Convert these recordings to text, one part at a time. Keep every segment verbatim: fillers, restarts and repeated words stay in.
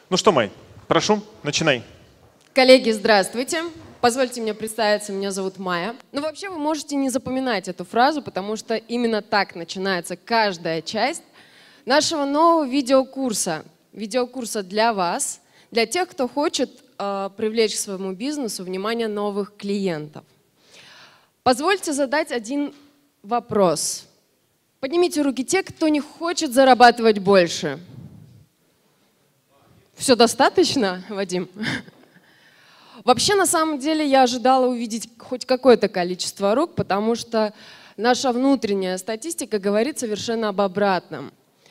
Ну что, Май, прошу, начинай. Коллеги, здравствуйте. Позвольте мне представиться, меня зовут Майя. Ну, вообще, вы можете не запоминать эту фразу, потому что именно так начинается каждая часть нашего нового видеокурса. Видеокурса для вас, для тех, кто хочет э, привлечь к своему бизнесу внимание новых клиентов. Позвольте задать один вопрос. Поднимите руки те, кто не хочет зарабатывать больше. Все достаточно, Вадим? Вообще, на самом деле, я ожидала увидеть хоть какое-то количество рук, потому что наша внутренняя статистика говорит совершенно об обратном.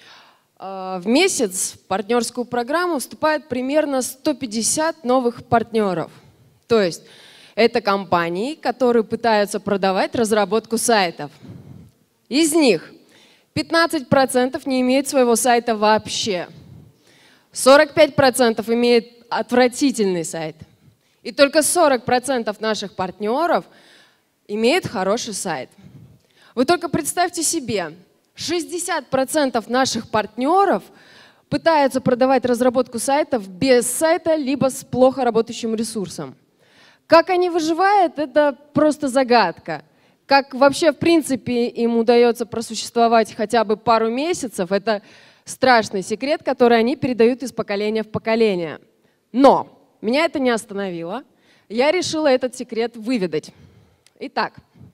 В месяц в партнерскую программу вступает примерно сто пятьдесят новых партнеров. То есть это компании, которые пытаются продавать разработку сайтов. Из них пятнадцать процентов не имеют своего сайта вообще. сорок пять процентов имеют отвратительный сайт. И только сорок процентов наших партнеров имеют хороший сайт. Вы только представьте себе, шестьдесят процентов наших партнеров пытаются продавать разработку сайтов без сайта, либо с плохо работающим ресурсом. Как они выживают, это просто загадка. Как вообще, в принципе, им удается просуществовать хотя бы пару месяцев, это страшный секрет, который они передают из поколения в поколение. Но меня это не остановило. Я решила этот секрет выведать. Итак,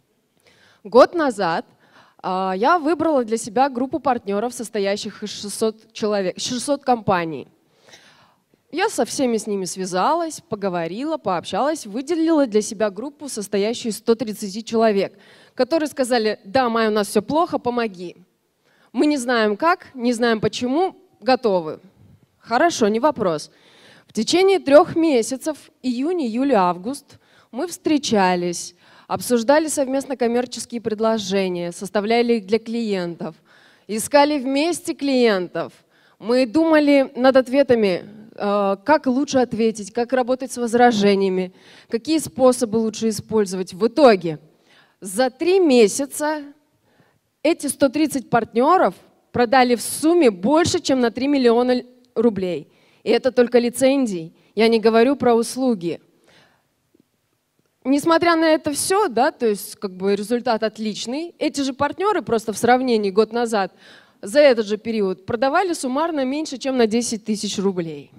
год назад э, я выбрала для себя группу партнеров, состоящих из шестисот человек, шестисот компаний. Я со всеми с ними связалась, поговорила, пообщалась, выделила для себя группу, состоящую из ста тридцати человек, которые сказали: да, Майя, у нас все плохо, помоги. Мы не знаем как, не знаем почему, готовы. Хорошо, не вопрос. В течение трех месяцев, июнь, июль, август, мы встречались, обсуждали совместно коммерческие предложения, составляли их для клиентов, искали вместе клиентов. Мы думали над ответами, как лучше ответить, как работать с возражениями, какие способы лучше использовать. В итоге за три месяца эти сто тридцать партнеров продали в сумме больше, чем на три миллиона рублей. И это только лицензии. Я не говорю про услуги. Несмотря на это все, да, то есть как бы результат отличный, эти же партнеры просто в сравнении год назад за этот же период продавали суммарно меньше, чем на десять тысяч рублей.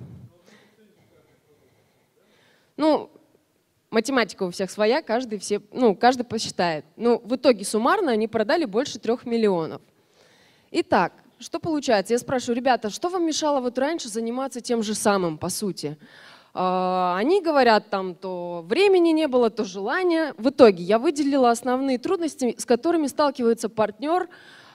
Ну, математика у всех своя, каждый, все, ну, каждый посчитает. Но в итоге суммарно они продали больше трех миллионов. Итак, что получается? Я спрашиваю: ребята, что вам мешало вот раньше заниматься тем же самым, по сути? Они говорят, там, то времени не было, то желания. В итоге я выделила основные трудности, с которыми сталкивается партнер,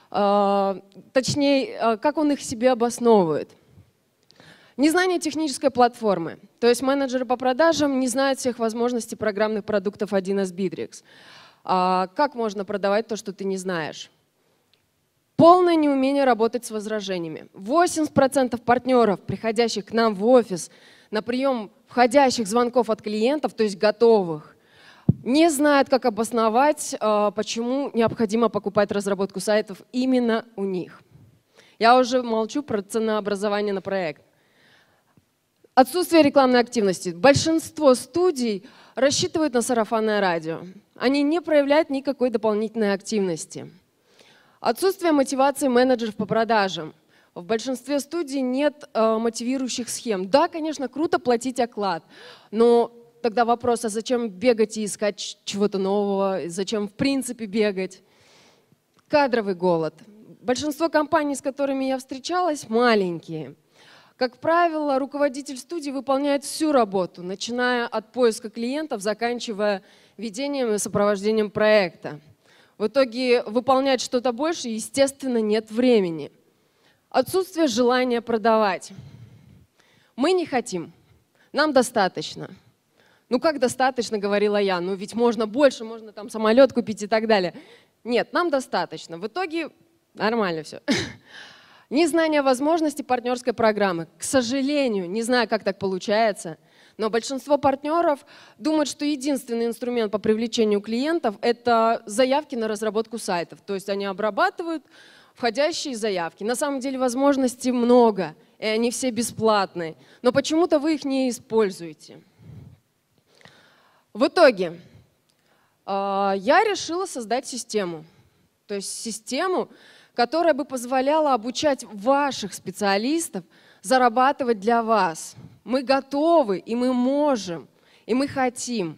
точнее, как он их себе обосновывает. Незнание технической платформы. То есть менеджеры по продажам не знают всех возможностей программных продуктов один эс Bittrex. Как можно продавать то, что ты не знаешь? Полное неумение работать с возражениями. восемьдесят процентов партнеров, приходящих к нам в офис на прием входящих звонков от клиентов, то есть готовых, не знают, как обосновать, почему необходимо покупать разработку сайтов именно у них. Я уже молчу про ценообразование на проект. Отсутствие рекламной активности. Большинство студий рассчитывают на сарафанное радио. Они не проявляют никакой дополнительной активности. Отсутствие мотивации менеджеров по продажам. В большинстве студий нет э, мотивирующих схем. Да, конечно, круто платить оклад, но тогда вопрос: а зачем бегать и искать чего-то нового, зачем в принципе бегать? Кадровый голод. Большинство компаний, с которыми я встречалась, маленькие. Как правило, руководитель студии выполняет всю работу, начиная от поиска клиентов, заканчивая ведением и сопровождением проекта. В итоге выполнять что-то больше, естественно, нет времени. Отсутствие желания продавать. Мы не хотим, нам достаточно. Ну как достаточно, говорила я, ну ведь можно больше, можно там самолет купить и так далее. Нет, нам достаточно. В итоге нормально все. Незнание возможностей партнерской программы. К сожалению, не знаю, как так получается, но большинство партнеров думают, что единственный инструмент по привлечению клиентов – это заявки на разработку сайтов. То есть они обрабатывают входящие заявки. На самом деле возможностей много. и они все бесплатные, но почему-то вы их не используете. В итоге я решила создать систему, то есть систему, которая бы позволяла обучать ваших специалистов зарабатывать для вас. Мы готовы, и мы можем, и мы хотим.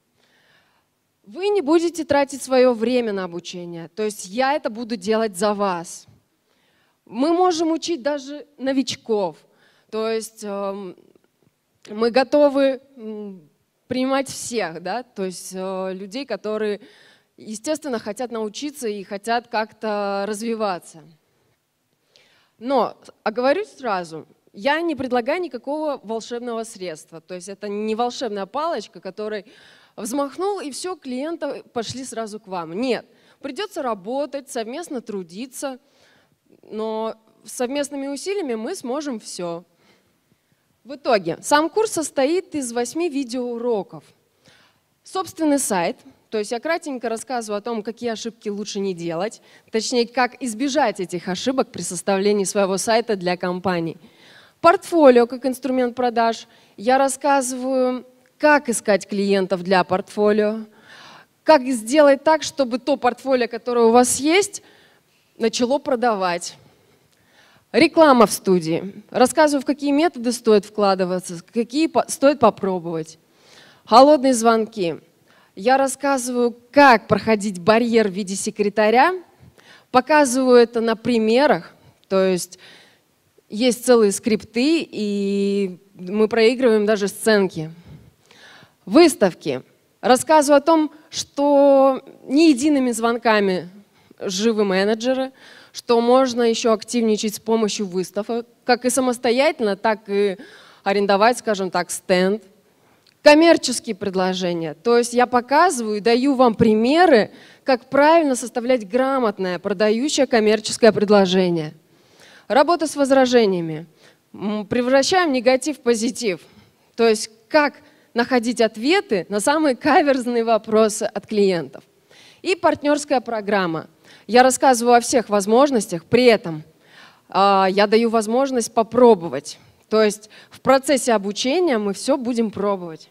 Вы не будете тратить свое время на обучение, то есть я это буду делать за вас. Мы можем учить даже новичков, то есть э, мы готовы э, принимать всех, да? То есть э, людей, которые, естественно, хотят научиться и хотят как-то развиваться. Но, оговорюсь сразу, я не предлагаю никакого волшебного средства, то есть это не волшебная палочка, которой взмахнул, и все, клиенты пошли сразу к вам. Нет, придется работать, совместно трудиться, но совместными усилиями мы сможем все. В итоге сам курс состоит из восьми видеоуроков. Собственный сайт, то есть я кратенько рассказываю о том, какие ошибки лучше не делать, точнее, как избежать этих ошибок при составлении своего сайта для компаний. Портфолио как инструмент продаж. Я рассказываю, как искать клиентов для портфолио, как сделать так, чтобы то портфолио, которое у вас есть, начало продавать. Реклама в студии. Рассказываю, в какие методы стоит вкладываться, какие стоит попробовать. Холодные звонки. Я рассказываю, как проходить барьер в виде секретаря, показываю это на примерах, то есть есть целые скрипты, и мы проигрываем даже сценки. Выставки. Рассказываю о том, что не едиными звонками живы менеджеры, что можно еще активничать с помощью выставок, как и самостоятельно, так и арендовать, скажем так, стенд. Коммерческие предложения. То есть я показываю и даю вам примеры, как правильно составлять грамотное продающее коммерческое предложение. Работа с возражениями. Превращаем негатив в позитив. То есть как находить ответы на самые каверзные вопросы от клиентов. И партнерская программа. Я рассказываю о всех возможностях, при этом э, я даю возможность попробовать. То есть в процессе обучения мы все будем пробовать.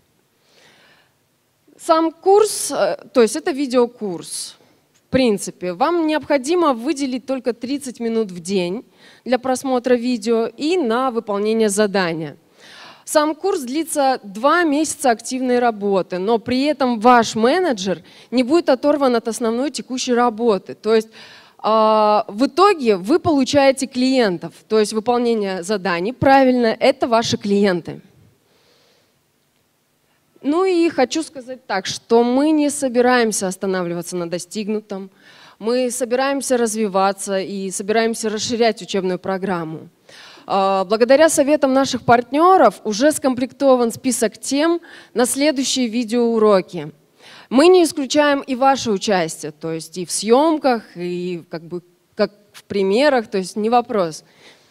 Сам курс, то есть это видеокурс. В принципе, вам необходимо выделить только тридцать минут в день для просмотра видео и на выполнение задания. Сам курс длится два месяца активной работы, но при этом ваш менеджер не будет оторван от основной текущей работы. То есть в итоге вы получаете клиентов, то есть выполнение заданий правильно, это ваши клиенты. Ну и хочу сказать так, что мы не собираемся останавливаться на достигнутом, мы собираемся развиваться и собираемся расширять учебную программу. Благодаря советам наших партнеров уже скомплектован список тем на следующие видеоуроки. Мы не исключаем и ваше участие, то есть и в съемках, и как бы как в примерах, то есть не вопрос.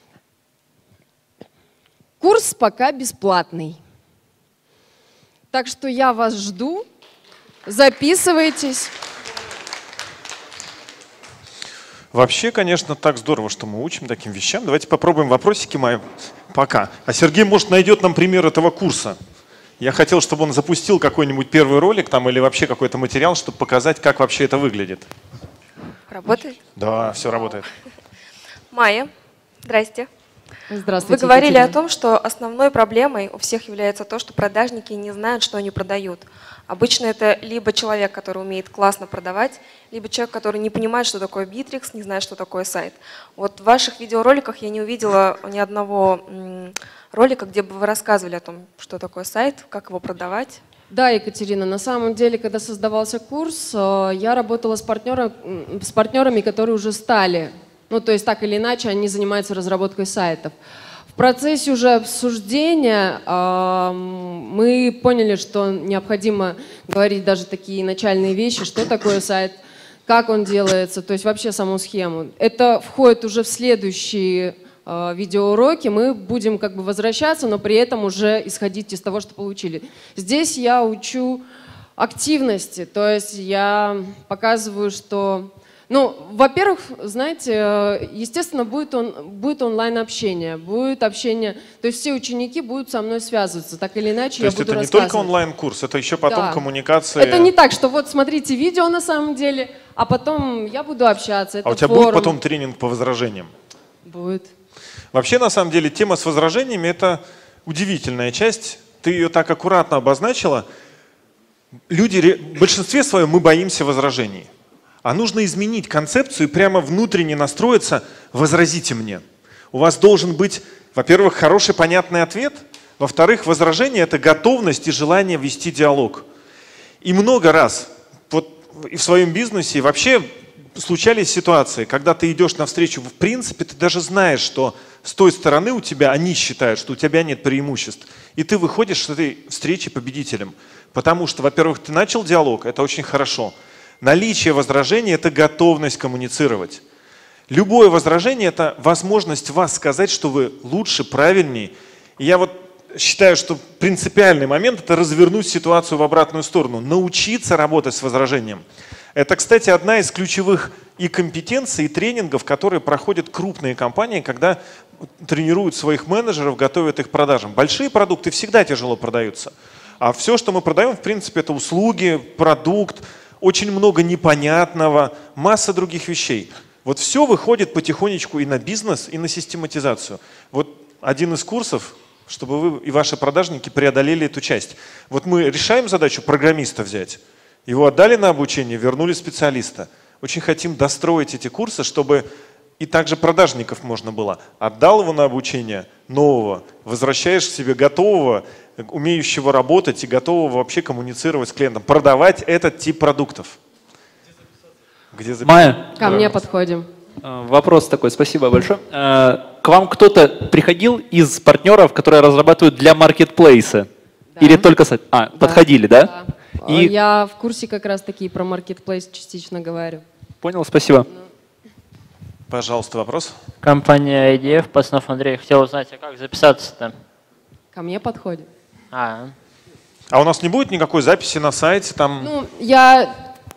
Курс пока бесплатный. Так что я вас жду, записывайтесь. Вообще, конечно, так здорово, что мы учим таким вещам. Давайте попробуем вопросики мои пока. А Сергей, может, найдет нам пример этого курса. Я хотел, чтобы он запустил какой-нибудь первый ролик там или вообще какой-то материал, чтобы показать, как вообще это выглядит. Работает? Да, все работает. Майя, здрасте. Здравствуйте, Вы говорили Екатерина. о том, что основной проблемой у всех является то, что продажники не знают, что они продают. Обычно это либо человек, который умеет классно продавать, либо человек, который не понимает, что такое Битрикс, не знает, что такое сайт. Вот в ваших видеороликах я не увидела ни одного ролика, где бы вы рассказывали о том, что такое сайт, как его продавать. Да, Екатерина, на самом деле, когда создавался курс, я работала с, партнером, с партнерами, которые уже стали, ну то есть так или иначе они занимаются разработкой сайтов. В процессе уже обсуждения э, мы поняли, что необходимо говорить даже такие начальные вещи, что такое сайт, как он делается, то есть вообще саму схему. Это входит уже в следующие э, видеоуроки, мы будем как бы возвращаться, но при этом уже исходить из того, что получили. Здесь я учу активности, то есть я показываю, что Ну, во-первых, знаете, естественно, будет, он, будет онлайн-общение, будет общение, то есть все ученики будут со мной связываться, так или иначе то я есть буду это не рассказывать. только онлайн-курс, это еще потом Да. коммуникация. Это не так, что вот смотрите видео на самом деле, а потом я буду общаться. Это а у тебя форум. будет потом тренинг по возражениям? Будет. Вообще, на самом деле, тема с возражениями – это удивительная часть. Ты ее так аккуратно обозначила. Люди, в большинстве своем мы боимся возражений. А нужно изменить концепцию и прямо внутренне настроиться «возразите мне». У вас должен быть, во-первых, хороший понятный ответ, во-вторых, возражение – это готовность и желание вести диалог. И много раз вот и в своем бизнесе, и вообще случались ситуации, когда ты идешь навстречу, в принципе, ты даже знаешь, что с той стороны у тебя, они считают, что у тебя нет преимуществ. И ты выходишь с этой встречи победителем. Потому что, во-первых, ты начал диалог, это очень хорошо. Наличие возражений – это готовность коммуницировать. Любое возражение – это возможность вас сказать, что вы лучше, правильнее. И я вот считаю, что принципиальный момент – это развернуть ситуацию в обратную сторону, научиться работать с возражением. Это, кстати, одна из ключевых и компетенций, и тренингов, которые проходят крупные компании, когда тренируют своих менеджеров, готовят их к продажам. Большие продукты всегда тяжело продаются. А все, что мы продаем, в принципе, это услуги, продукт, очень много непонятного, масса других вещей. Вот все выходит потихонечку и на бизнес, и на систематизацию. Вот один из курсов, чтобы вы и ваши продажники преодолели эту часть. Вот мы решаем задачу программиста взять, его отдали на обучение, вернули специалиста. Очень хотим достроить эти курсы, чтобы и также продажников можно было. Отдал его на обучение нового, возвращаешь к себе готового, умеющего работать и готового вообще коммуницировать с клиентом, продавать этот тип продуктов. Где записаться? Майя, Ко мне подходим. вопрос такой, спасибо большое. К вам кто-то приходил из партнеров, которые разрабатывают для маркетплейса? Да. Или только сайт? А, Да. подходили, да? Да. И... Я в курсе как раз таки про маркетплейс частично говорю. Понял, спасибо. Пожалуйста, вопрос. Компания ай ди эф, Паснов Андрей, хотел узнать, а как записаться-то? Ко мне подходит. А, А у нас не будет никакой записи на сайте? Там... Ну, я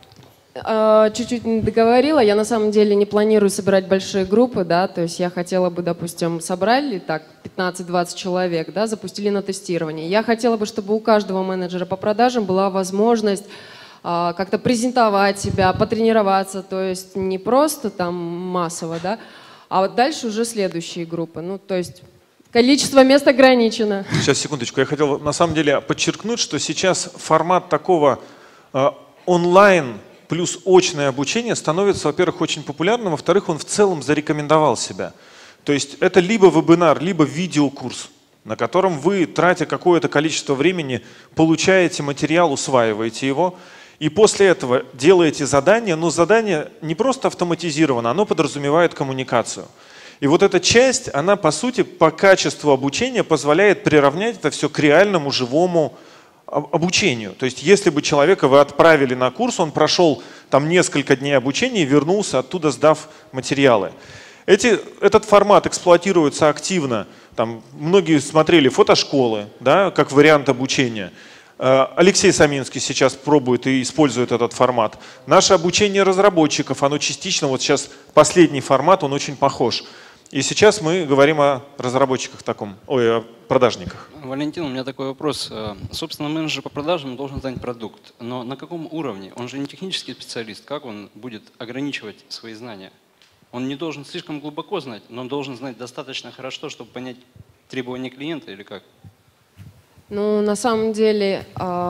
э, чуть-чуть не договорила. Я на самом деле не планирую собирать большие группы, да, то есть я хотела бы, допустим, собрали так пятнадцать-двадцать человек, да, запустили на тестирование. Я хотела бы, чтобы у каждого менеджера по продажам была возможность э, как-то презентовать себя, потренироваться, то есть не просто там массово, да, а вот дальше уже следующие группы. Ну, то есть количество мест ограничено. Сейчас, секундочку. Я хотел на самом деле подчеркнуть, что сейчас формат такого э, онлайн плюс очное обучение становится, во-первых, очень популярным, во-вторых, он в целом зарекомендовал себя. То есть это либо вебинар, либо видеокурс, на котором вы, тратя какое-то количество времени, получаете материал, усваиваете его, и после этого делаете задание, но задание не просто автоматизировано, оно подразумевает коммуникацию. И вот эта часть, она по сути по качеству обучения позволяет приравнять это все к реальному живому обучению. То есть если бы человека вы отправили на курс, он прошел там несколько дней обучения и вернулся оттуда, сдав материалы. Эти, этот формат эксплуатируется активно. Там, многие смотрели фотошколы, да, как вариант обучения. Алексей Саминский сейчас пробует и использует этот формат. Наше обучение разработчиков, оно частично, вот сейчас последний формат, он очень похож. И сейчас мы говорим о разработчиках таком, ой, о продажниках. Валентин, у меня такой вопрос. Собственно, менеджер по продажам должен знать продукт, но на каком уровне? Он же не технический специалист, как он будет ограничивать свои знания? Он не должен слишком глубоко знать, но он должен знать достаточно хорошо, чтобы понять требования клиента или как? Ну, на самом деле,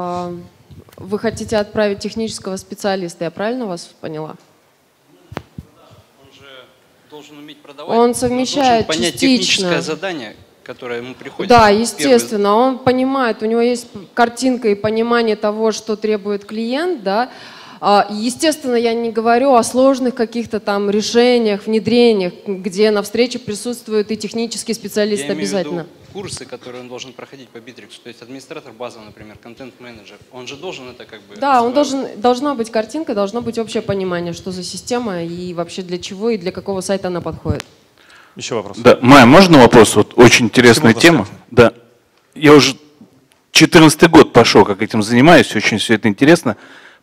вы хотите отправить технического специалиста, я правильно вас поняла? Он же должен уметь продавать. Он совмещает он должен понять частично. техническое задание, которое ему приходит. Да, Первый... естественно, он понимает, у него есть картинка и понимание того, что требует клиент, да. Естественно, я не говорю о сложных каких-то там решениях, внедрениях, где на встрече присутствует и технический специалист я обязательно. Имею в виду курсы, которые он должен проходить по Битриксу, то есть администратор базовый, например, контент-менеджер, он же должен это как бы… Да, он должен, должна быть картинка, должно быть общее понимание, что за система и вообще для чего и для какого сайта она подходит. Еще вопрос. Да, Майя, можно вопрос? Вот очень интересная тема. Да. Я уже четырнадцатый год пошел, как этим занимаюсь, очень все это интересно.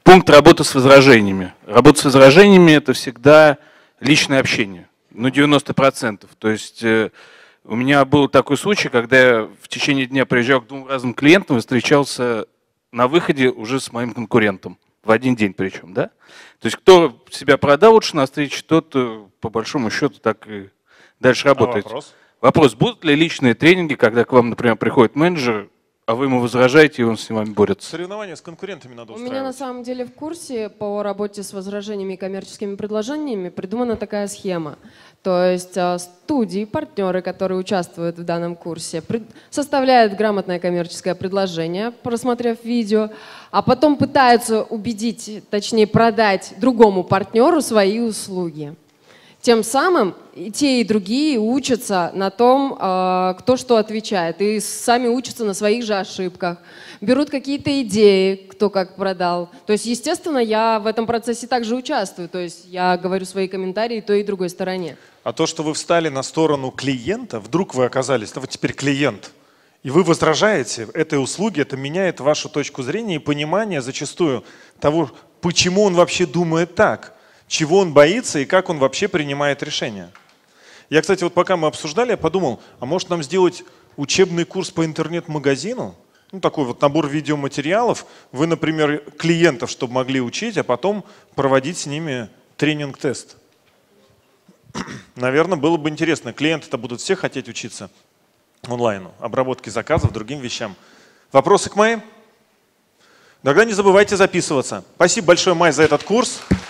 пункт работы с возражениями. Работа с возражениями – это всегда личное общение, ну девяносто процентов. То есть э, у меня был такой случай, когда я в течение дня приезжал к двум разным клиентам и встречался на выходе уже с моим конкурентом. В один день причем, да? То есть кто себя продал лучше на встрече, тот по большому счету так и дальше работает. А вопрос? Вопрос, будут ли личные тренинги, когда к вам, например, приходит менеджер, а вы ему возражаете, и он с вами борется? Соревнования с конкурентами надо У устраивать. меня на самом деле в курсе по работе с возражениями и коммерческими предложениями придумана такая схема. То есть а, студии, партнеры, которые участвуют в данном курсе, пред- составляют грамотное коммерческое предложение, просмотрев видео, а потом пытаются убедить, точнее продать другому партнеру свои услуги. Тем самым и те, и другие учатся на том, а, кто что отвечает, и сами учатся на своих же ошибках, берут какие-то идеи, кто как продал. То есть, естественно, я в этом процессе также участвую, то есть я говорю свои комментарии той и другой стороне. А то, что вы встали на сторону клиента, вдруг вы оказались, да вы теперь клиент, и вы возражаете этой услуге, это меняет вашу точку зрения и понимание зачастую того, почему он вообще думает так, чего он боится и как он вообще принимает решения. Я, кстати, вот пока мы обсуждали, я подумал, а может нам сделать учебный курс по интернет-магазину? Ну, такой вот набор видеоматериалов. Вы, например, клиентов, чтобы могли учить, а потом проводить с ними тренинг-тест. Наверное, было бы интересно. Клиенты-то будут все хотеть учиться онлайну, обработке заказов, другим вещам. Вопросы к Майе? Тогда не забывайте записываться. Спасибо большое, Май, за этот курс.